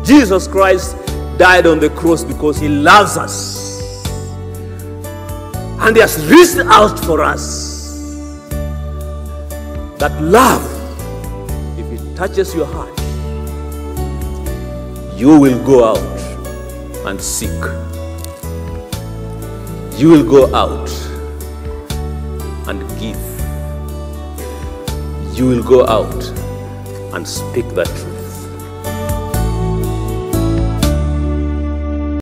Jesus Christ died on the cross because he loves us. And he has reached out for us. That love, if it touches your heart, you will go out and seek. You will go out and give. You will go out and speak that truth.